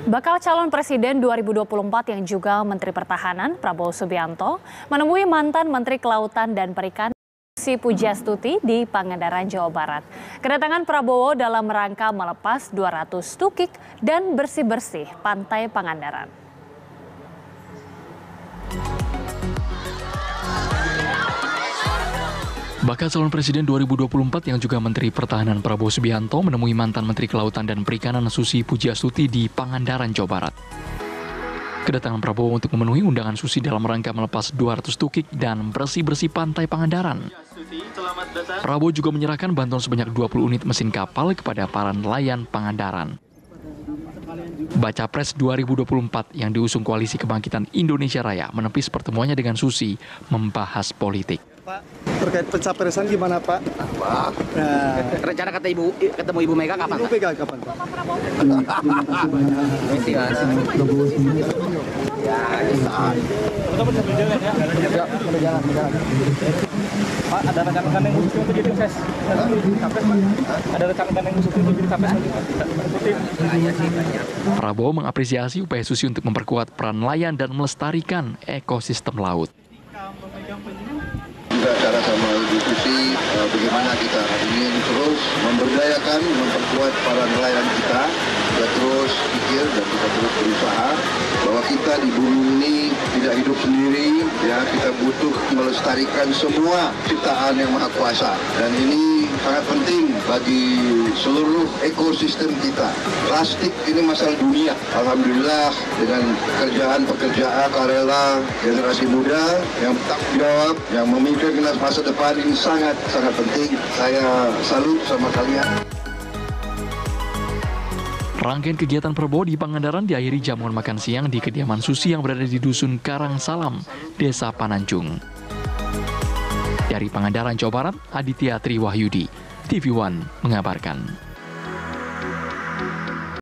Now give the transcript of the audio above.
Bakal calon presiden 2024 yang juga Menteri Pertahanan Prabowo Subianto menemui mantan Menteri Kelautan dan Perikanan Susi Pujiastuti di Pangandaran, Jawa Barat. Kedatangan Prabowo dalam rangka melepas 200 tukik dan bersih-bersih pantai Pangandaran. Bakal calon presiden 2024 yang juga Menteri Pertahanan Prabowo Subianto menemui mantan Menteri Kelautan dan Perikanan Susi Pujiastuti di Pangandaran, Jawa Barat. Kedatangan Prabowo untuk memenuhi undangan Susi dalam rangka melepas 200 tukik dan bersih-bersih pantai Pangandaran. Prabowo juga menyerahkan bantuan sebanyak 20 unit mesin kapal kepada para nelayan Pangandaran. Baca Pres 2024 yang diusung Koalisi Kebangkitan Indonesia Raya menepis pertemuannya dengan Susi membahas politik. Pak, terkait pencapresan gimana Pak? Nah, rencana ketemu Ibu Mega kapan? Ibu Mega kapan Pak? Pak, ada rencana yang khusus untuk jadi capres? Ada rencana yang khusus untuk jadi capres? Prabowo mengapresiasi upaya Susi untuk memperkuat peran nelayan dan melestarikan ekosistem laut. Juga cara sama Ibu Susi, bagaimana kita ingin terus memberdayakan, memperkuat para nelayan kita terus pikir dan kita terus berusaha bahwa kita di bumi ini tidak hidup sendiri, ya kita butuh melestarikan semua ciptaan yang Maha Kuasa, dan ini sangat penting bagi seluruh ekosistem kita. Plastik ini masalah dunia. Alhamdulillah dengan pekerjaan karela generasi muda yang bertanggung jawab, yang memikirkan masa depan ini sangat penting. Saya salut sama kalian. Rangkaian kegiatan Prabowo di Pangandaran diakhiri jamuan makan siang di kediaman Susi yang berada di Dusun Karangsalam, Desa Pananjung. Dari Pangandaran, Jawa Barat, Aditya Triwahyudi, TV One mengabarkan.